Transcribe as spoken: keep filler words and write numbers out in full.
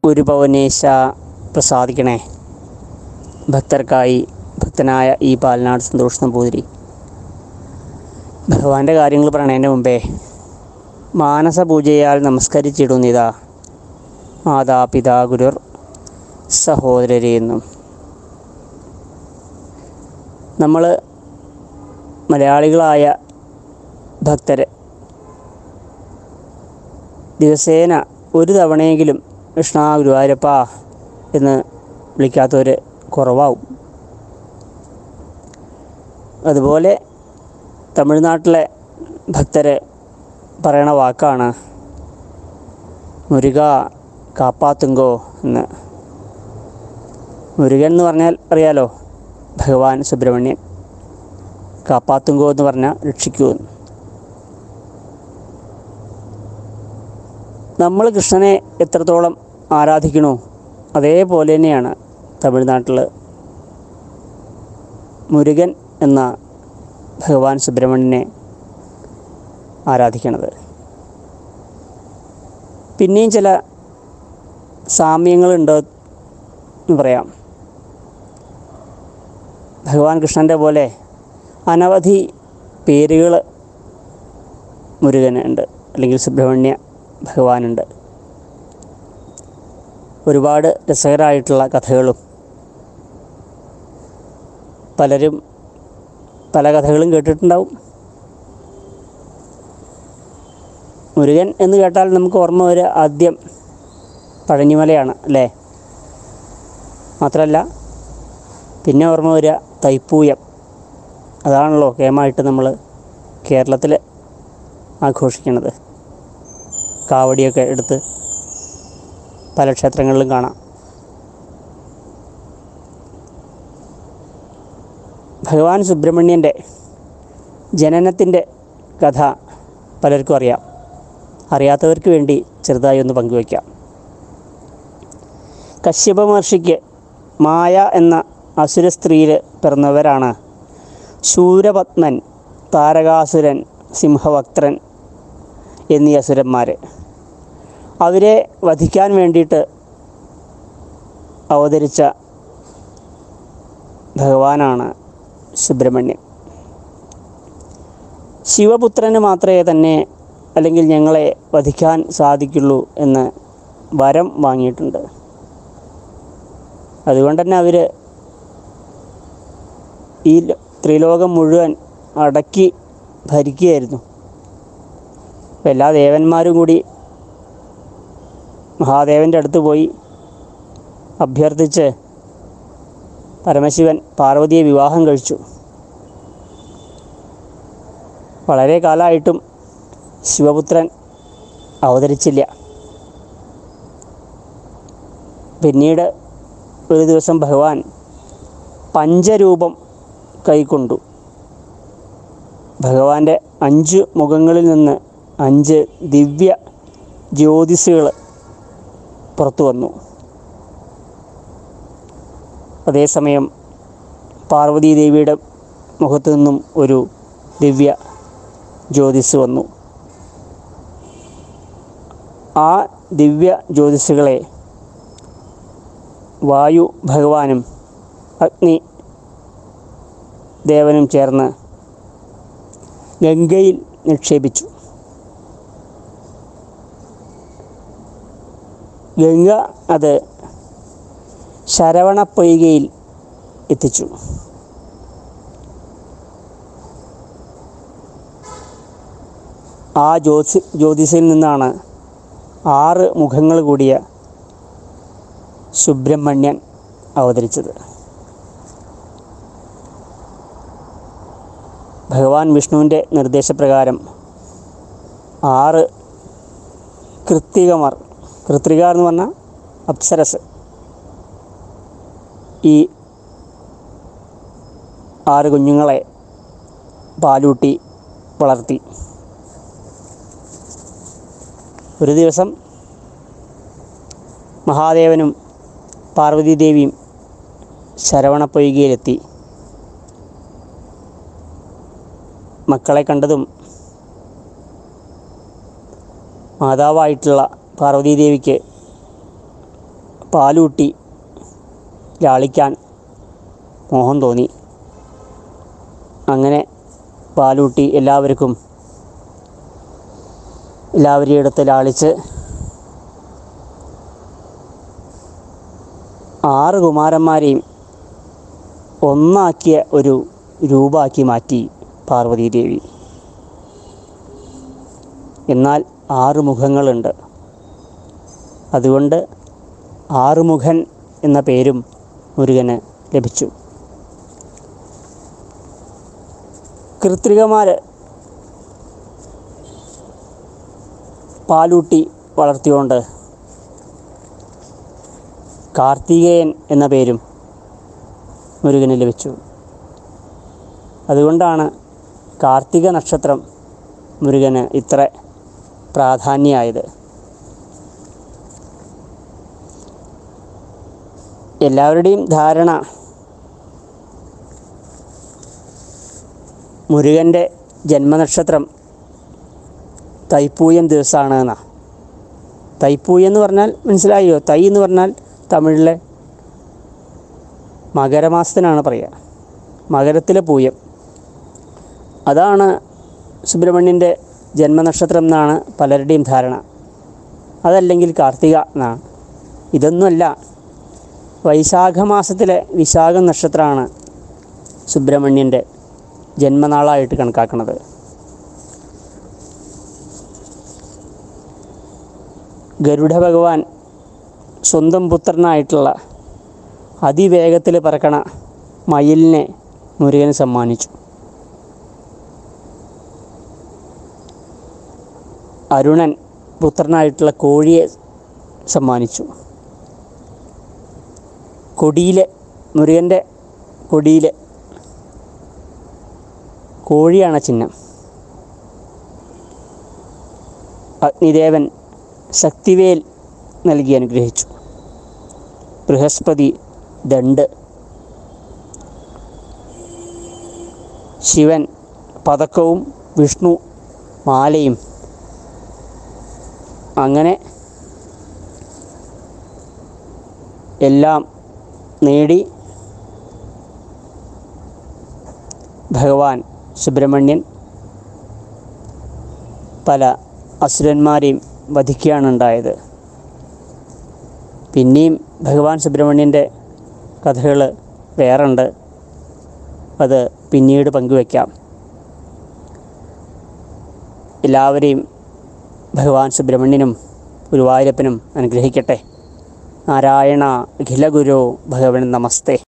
ഗുരുഭവനേശ പ്രസാദിക്കണേ. ഭക്തർക്കായി ഭക്തനായ ഈ പാലനാട് സന്തോഷ് നമ്പൂതിരി ഭഗവാന്റെ കാര്യങ്ങൾ പറയണതിൻ്റെ മുമ്പേ മാനസപൂജയാൽ നമസ്കരിച്ചിടുന്നിതാ മാതാപിതാ ഗുരുർ സഹോദരരെയെന്നും. നമ്മൾ മലയാളികളായ ഭക്തർ ദിവസേന ഒരു തവണയെങ്കിലും കൃഷ്ണ ഗുരുവായൂരപ്പ എന്ന് വിളിക്കാത്തവർ കുറവാവും. അതുപോലെ തമിഴ്നാട്ടിലെ ഭക്തർ പറയണ വാക്കാണ് മുരുക കാപ്പാത്തുങ്കോ എന്ന്. മുരുകൻ എന്ന് പറഞ്ഞാൽ അറിയാലോ, ഭഗവാൻ സുബ്രഹ്മണ്യൻ. കാപ്പാത്തുങ്കോ എന്ന് പറഞ്ഞാൽ രക്ഷിക്കൂ എന്ന്. നമ്മൾ കൃഷ്ണനെ എത്രത്തോളം ആരാധിക്കണോ അതേപോലെ തന്നെയാണ് തമിഴ്നാട്ടിൽ മുരുകൻ എന്ന ഭഗവാൻ സുബ്രഹ്മണ്യനെ ആരാധിക്കണത്. പിന്നെയും ചില സാമ്യങ്ങളുണ്ട് എന്ന് പറയാം. ഭഗവാൻ കൃഷ്ണൻ്റെ പോലെ അനവധി പേരുകൾ മുരുകന് ഉണ്ട്, അല്ലെങ്കിൽ സുബ്രഹ്മണ്യ ഭഗവാനുണ്ട്. ഒരുപാട് രസകരമായിട്ടുള്ള കഥകളും പലരും പല കഥകളും കേട്ടിട്ടുണ്ടാവും. മുരുകൻ എന്ന് കേട്ടാൽ നമുക്ക് ഓർമ്മ വരിക ആദ്യം പഴനിമലയാണ് അല്ലേ? മാത്രമല്ല പിന്നെ ഓർമ്മ വരിക തൈപ്പൂയം. അതാണല്ലോ കേമായിട്ട് നമ്മൾ കേരളത്തിൽ ആഘോഷിക്കുന്നത്. കാവടിയൊക്കെ എടുത്ത് പല ക്ഷേത്രങ്ങളിലും കാണാം. ഭഗവാൻ സുബ്രഹ്മണ്യൻ്റെ ജനനത്തിൻ്റെ കഥ പലർക്കും അറിയാം. അറിയാത്തവർക്ക് വേണ്ടി ചെറുതായി ഒന്ന് പങ്കുവയ്ക്കാം. കശ്യപ മഹർഷിക്ക് മായ എന്ന അസുര സ്ത്രീയിൽ പിറന്നവരാണ് ശൂരപത്മൻ, താരകാസുരൻ, സിംഹവക്ത്രൻ എന്നീ അസുരന്മാർ. അവരെ വധിക്കാൻ വേണ്ടിയിട്ട് അവതരിച്ച ഭഗവാനാണ് സുബ്രഹ്മണ്യൻ. ശിവപുത്രന് മാത്രമേ തന്നെ അല്ലെങ്കിൽ ഞങ്ങളെ വധിക്കാൻ സാധിക്കുള്ളൂ എന്ന് വരം വാങ്ങിയിട്ടുണ്ട്. അതുകൊണ്ട് തന്നെ അവർ ഈ ത്രിലോകം മുഴുവൻ അടക്കി ഭരിക്കുകയായിരുന്നു. അപ്പോൾ എല്ലാ ദേവന്മാരും കൂടി മഹാദേവൻ്റെ അടുത്ത് പോയി അഭ്യർത്ഥിച്ച് പരമശിവൻ പാർവതിയെ വിവാഹം കഴിച്ചു. വളരെ കാലമായിട്ടും ശിവപുത്രൻ അവതരിച്ചില്ല. പിന്നീട് ഒരു ദിവസം ഭഗവാൻ പഞ്ചരൂപം കൈക്കൊണ്ടു. ഭഗവാന്റെ അഞ്ച് മുഖങ്ങളിൽ നിന്ന് അഞ്ച് ദിവ്യ ജ്യോതിസുകൾ പുറത്തു വന്നു. അതേസമയം പാർവതീ ദേവിയുടെ മുഖത്തു നിന്നും ഒരു ദിവ്യ ജ്യോതിസ് വന്നു. ആ ദിവ്യ ജ്യോതിസുകളെ വായു ഭഗവാനും അഗ്നി ദേവനും ചേർന്ന് ഗംഗയിൽ നിക്ഷേപിച്ചു. ഗംഗ അത് ശരവണപ്പൊയ്കയിൽ എത്തിച്ചു. ആ ജ്യോതി ജ്യോതിസിൽ നിന്നാണ് ആറ് മുഖങ്ങൾ കൂടിയ സുബ്രഹ്മണ്യൻ അവതരിച്ചത്. ഭഗവാൻ വിഷ്ണുവിൻ്റെ നിർദ്ദേശപ്രകാരം ആറ് കൃത്തികമാർ, കൃത്രിക എന്ന് പറഞ്ഞാൽ അപ്സരസ്, ഈ ആറ് കുഞ്ഞുങ്ങളെ പാലൂട്ടി വളർത്തി. ഒരു ദിവസം മഹാദേവനും പാർവതീദേവിയും ശരവണപ്പൊയ്കയിലെത്തി. മക്കളെ കണ്ടതും മാതാവായിട്ടുള്ള പാർവതീദേവിക്ക് പാലൂട്ടി ലാളിക്കാൻ മോഹം തോന്നി. അങ്ങനെ പാലൂട്ടി എല്ലാവർക്കും എല്ലാവരെയും എടുത്ത് ലാളിച്ച് ആറ് കുമാരന്മാരെയും ഒന്നാക്കിയ ഒരു രൂപമാക്കി മാറ്റി പാർവതീദേവി. എന്നാൽ ആറ് മുഖങ്ങളുണ്ട്. അതുകൊണ്ട് ആറുമുഖൻ എന്ന പേരും മുരുകന് ലഭിച്ചു. കൃത്രികമാർ പാലൂട്ടി വളർത്തിയോണ്ട് കാർത്തികേയൻ എന്ന പേരും മുരുകന് ലഭിച്ചു. അതുകൊണ്ടാണ് കാർത്തിക നക്ഷത്രം മുരുകന് ഇത്ര പ്രാധാന്യമായത്. എല്ലാവരുടെയും ധാരണ മുരുകൻ്റെ ജന്മനക്ഷത്രം തൈപ്പൂയം ദിവസമാണ് എന്നാണ്. തൈപ്പൂയം എന്ന് പറഞ്ഞാൽ മനസ്സിലായോ? തൈ എന്ന് പറഞ്ഞാൽ തമിഴിലെ മകരമാസത്തിനാണ് പറയുക. മകരത്തിലെ പൂയം, അതാണ് സുബ്രഹ്മണ്യൻ്റെ ജന്മനക്ഷത്രം എന്നാണ് പലരുടെയും ധാരണ. അതല്ലെങ്കിൽ കാർത്തിക എന്നാണ്. ഇതൊന്നുമല്ല. വൈശാഖ മാസത്തിലെ വിശാഖം നക്ഷത്രമാണ് സുബ്രഹ്മണ്യൻ്റെ ജന്മനാളായിട്ട് കണക്കാക്കുന്നത്. ഗരുഡ ഭഗവാൻ സ്വന്തം പുത്രനായിട്ടുള്ള അതിവേഗത്തിൽ പറക്കണ മയിലിനെ മുരുകന് സമ്മാനിച്ചു. അരുണൻ പുത്രനായിട്ടുള്ള കോഴിയെ സമ്മാനിച്ചു. കൊടിയിൽ മുരുകൻ്റെ കൊടിയിൽ കോഴിയാണ് ചിഹ്നം. അഗ്നിദേവൻ ശക്തിവേൽ നൽകി അനുഗ്രഹിച്ചു. ബൃഹസ്പതി ദണ്ഡ്, ശിവൻ പതക്കവും വിഷ്ണു മാലയും. അങ്ങനെ എല്ലാം നേടി ഭഗവാൻ സുബ്രഹ്മണ്യൻ പല അസുരന്മാരെയും വധിക്കുകയാണ് ഉണ്ടായത്. പിന്നെയും ഭഗവാൻ സുബ്രഹ്മണ്യൻ്റെ കഥകൾ വേറുണ്ട്. അത് പിന്നീട് പങ്കുവയ്ക്കാം. എല്ലാവരെയും ഭഗവാൻ സുബ്രഹ്മണ്യനും ഗുരുവായൂരപ്പനും അനുഗ്രഹിക്കട്ടെ. നാരായണ അഖില ഗുരോ ഭഗവൻ നമസ്തേ.